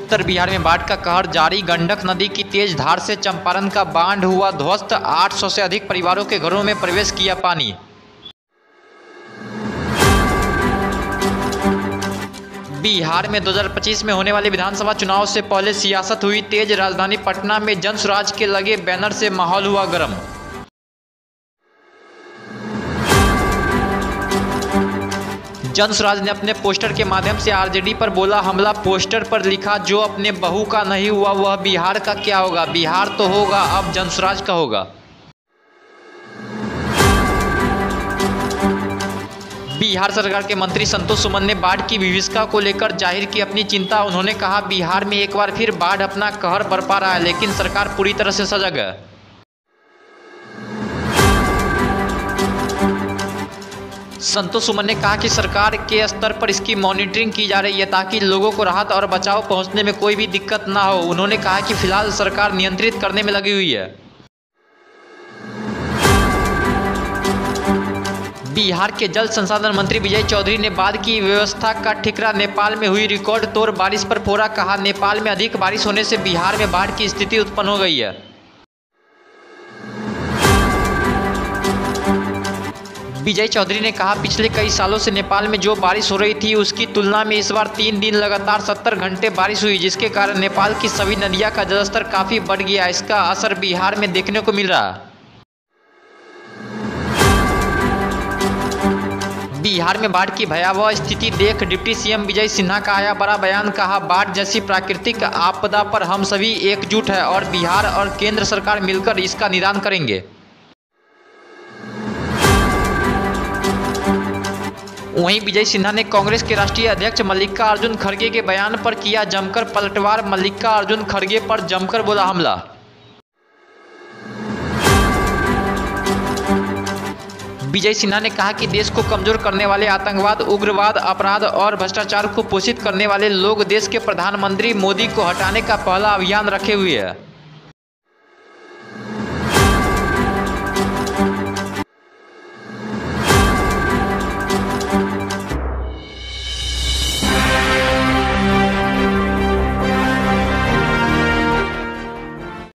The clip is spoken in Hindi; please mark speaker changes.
Speaker 1: उत्तर बिहार में बाढ़ का कहर जारी। गंडक नदी की तेज धार से चंपारण का बांध हुआ ध्वस्त। 800 से अधिक परिवारों के घरों में प्रवेश किया पानी। बिहार में 2025 में होने वाले विधानसभा चुनाव से पहले सियासत हुई तेज। राजधानी पटना में जनसुराज के लगे बैनर से माहौल हुआ गर्म। जनसुराज ने अपने पोस्टर के माध्यम से आरजेडी पर बोला हमला। पोस्टर पर लिखा, जो अपने बहू का नहीं हुआ वह बिहार का क्या होगा। बिहार तो होगा, अब जनसुराज का होगा। बिहार सरकार के मंत्री संतोष सुमन ने बाढ़ की विभीषिका को लेकर जाहिर की अपनी चिंता। उन्होंने कहा, बिहार में एक बार फिर बाढ़ अपना कहर बरपा रहा है, लेकिन सरकार पूरी तरह से सजग है। संतोष सुमन ने कहा कि सरकार के स्तर पर इसकी मॉनिटरिंग की जा रही है ताकि लोगों को राहत और बचाव पहुंचने में कोई भी दिक्कत ना हो। उन्होंने कहा कि फिलहाल सरकार नियंत्रित करने में लगी हुई है। बिहार के जल संसाधन मंत्री विजय चौधरी ने बाढ़ की व्यवस्था का ठिकरा। नेपाल में हुई रिकॉर्ड तोड़ बारिश पर फोड़ा। कहा, नेपाल में अधिक बारिश होने से बिहार में बाढ़ की स्थिति उत्पन्न हो गई है। विजय चौधरी ने कहा, पिछले कई सालों से नेपाल में जो बारिश हो रही थी उसकी तुलना में इस बार 3 दिन लगातार 70 घंटे बारिश हुई, जिसके कारण नेपाल की सभी नदियां का जलस्तर काफी बढ़ गया। इसका असर बिहार में देखने को मिल रहा है। बिहार में बाढ़ की भयावह स्थिति देख डिप्टी सीएम विजय सिन्हा का आया बड़ा बयान। कहा, बाढ़ जैसी प्राकृतिक आपदा पर हम सभी एकजुट हैं और बिहार और केंद्र सरकार मिलकर इसका निदान करेंगे। वहीं विजय सिन्हा ने कांग्रेस के राष्ट्रीय अध्यक्ष मल्लिकार्जुन खड़गे के बयान पर किया जमकर पलटवार। मल्लिकार्जुन खड़गे पर जमकर बोला हमला। विजय सिन्हा ने कहा कि देश को कमजोर करने वाले आतंकवाद, उग्रवाद, अपराध और भ्रष्टाचार को पोषित करने वाले लोग देश के प्रधानमंत्री मोदी को हटाने का पहला अभियान रखे हुए हैं।